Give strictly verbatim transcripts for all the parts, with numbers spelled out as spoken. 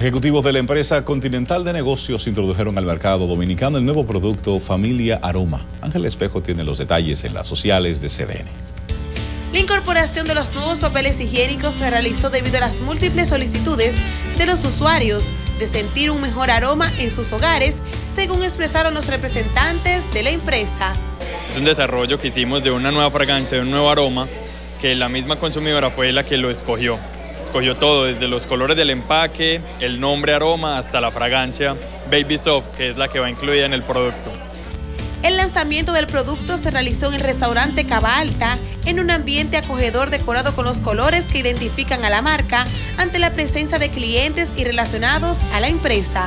Ejecutivos de la empresa Continental de Negocios introdujeron al mercado dominicano el nuevo producto Familia Aroma. Ángel Espejo tiene los detalles en las sociales de C D N. La incorporación de los nuevos papeles higiénicos se realizó debido a las múltiples solicitudes de los usuarios de sentir un mejor aroma en sus hogares, según expresaron los representantes de la empresa. Es un desarrollo que hicimos de una nueva fragancia, de un nuevo aroma, que la misma consumidora fue la que lo escogió. Escogió todo, desde los colores del empaque, el nombre aroma, hasta la fragancia Baby Soft, que es la que va incluida en el producto. El lanzamiento del producto se realizó en el restaurante Cava Alta, en un ambiente acogedor decorado con los colores que identifican a la marca, ante la presencia de clientes y relacionados a la empresa.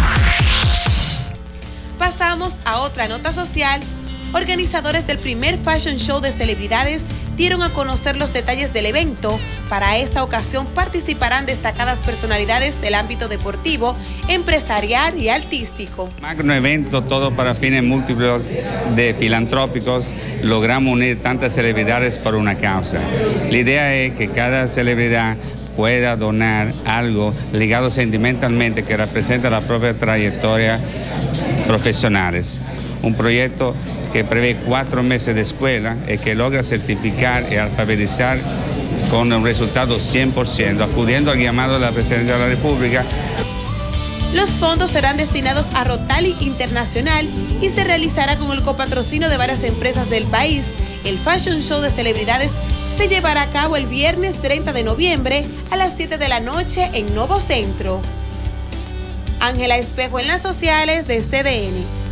Pasamos a otra nota social. Organizadores del primer Fashion Show de celebridades dieron a conocer los detalles del evento. Para esta ocasión participarán destacadas personalidades del ámbito deportivo, empresarial y artístico. Magno evento, todo para fines múltiples de filantrópicos. Logramos unir tantas celebridades por una causa. La idea es que cada celebridad pueda donar algo ligado sentimentalmente que representa la propia trayectoria profesionales. Un proyecto que prevé cuatro meses de escuela y que logra certificar y alfabetizar con un resultado cien por ciento, acudiendo al llamado de la Presidencia de la República. Los fondos serán destinados a Rotary Internacional y se realizará con el copatrocinio de varias empresas del país. El Fashion Show de celebridades se llevará a cabo el viernes treinta de noviembre a las siete de la noche en Novo Centro. Ángela Espejo en las sociales de C D N.